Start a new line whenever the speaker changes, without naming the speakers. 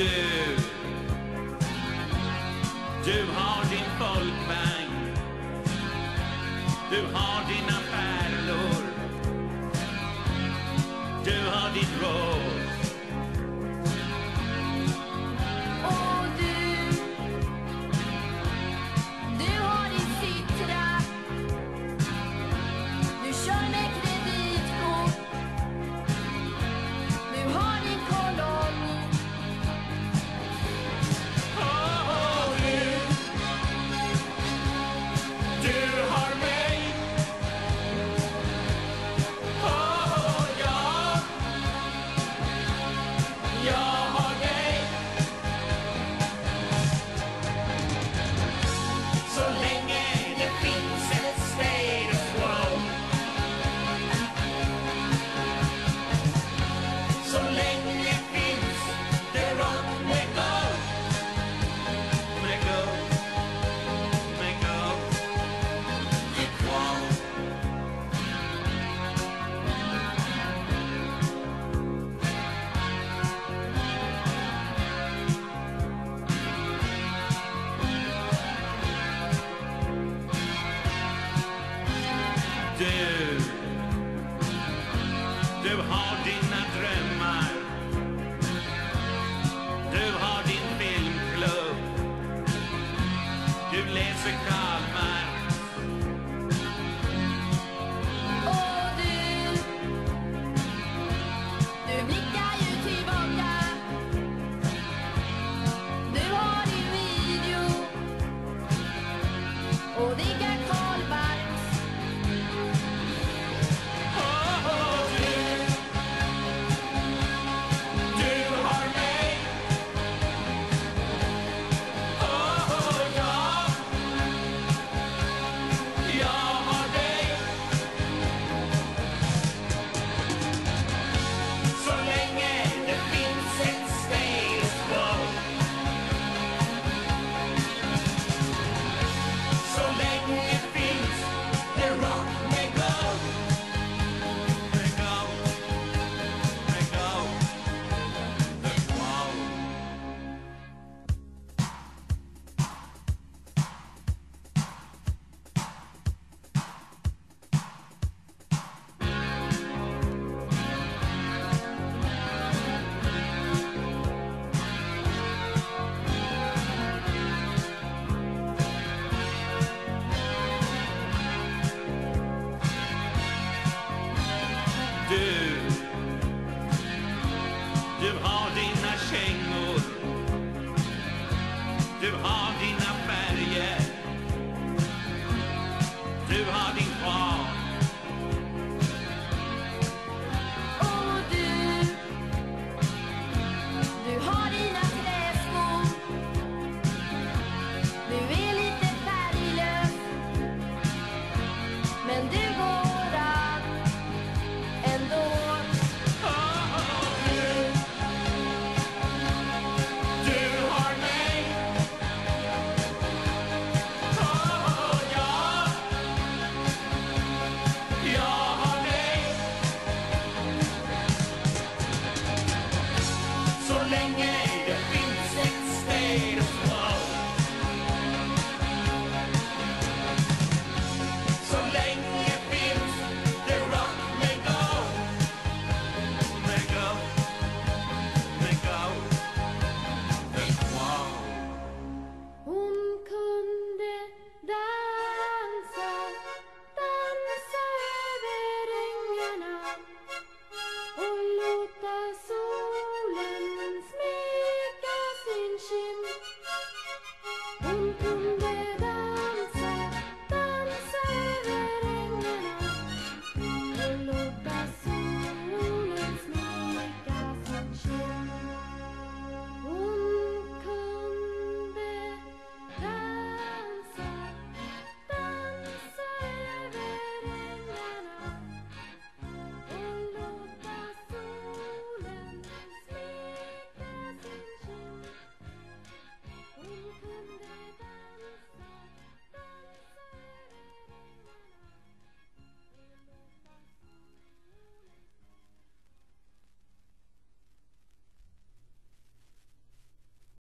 Du har din folkvagn, du har dina pärlor, du har ditt råd.
Och du har din citra, du kör med kreditkort, du har din kolonn.
Du har mig. Jag har dig. Så länge det finns ett status quo, så länge finns det rock med go. Med go. Med go. Det är kvar. Du har dina drömmar, du har din filmklubb, du läser